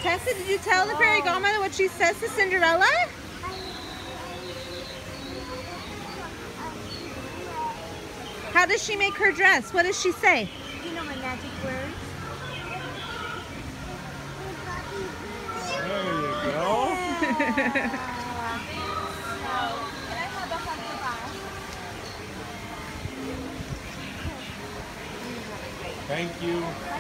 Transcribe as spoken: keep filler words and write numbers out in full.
Tessa, did you tell the fairy godmother what she says to Cinderella? How does she make her dress? What does she say? You know my magic words? There you go. Thank you.